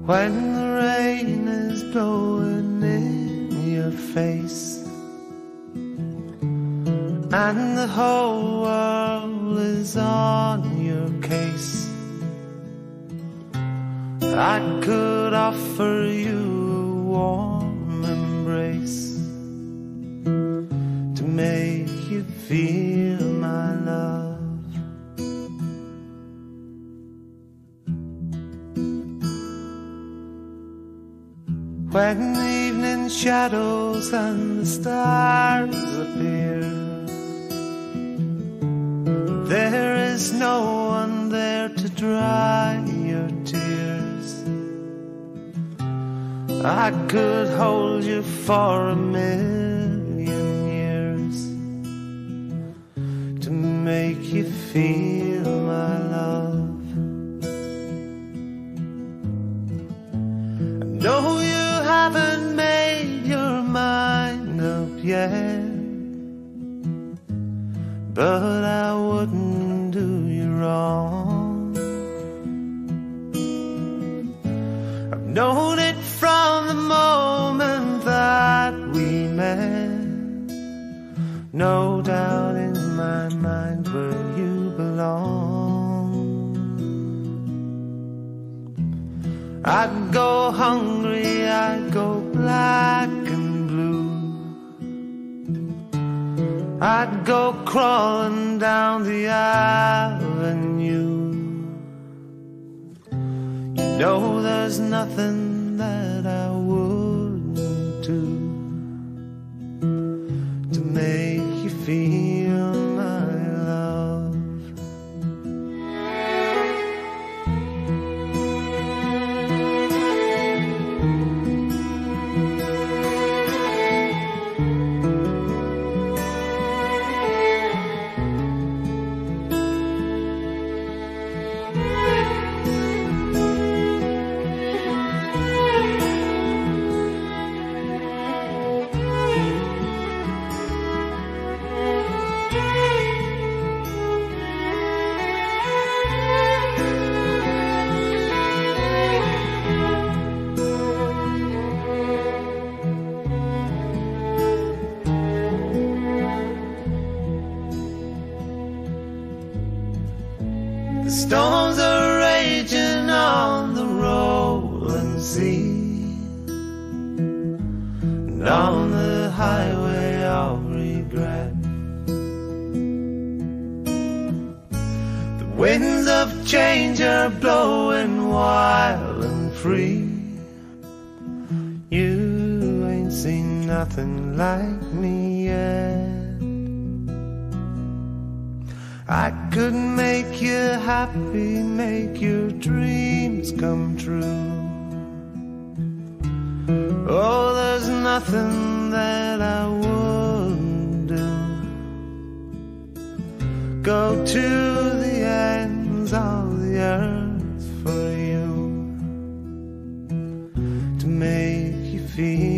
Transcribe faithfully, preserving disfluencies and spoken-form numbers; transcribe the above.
when the rain is blowing in your face and the whole world is on your case. I could offer you a warm embrace to make you feel my love. When the evening shadows and the stars appear, there is no one there to dry your tears. I could hold you for a million years to make you feel my love. I know you haven't made your mind up yet, but I wouldn't do you wrong. I've known it from the moment that we met. No doubt in my mind where you belong. I'd go hungry, I'd go black and blue, I'd go crawling down the avenue. You know there's nothing that I wouldn't do to make you feel my love. The storms are raging on the rolling sea, and on the highway of regret. The winds of change are blowing wild and free. You ain't seen nothing like me yet. I could make you happy, make your dreams come true. Oh, there's nothing that I wouldn't do. Go to the ends of the earth for you, to make you feel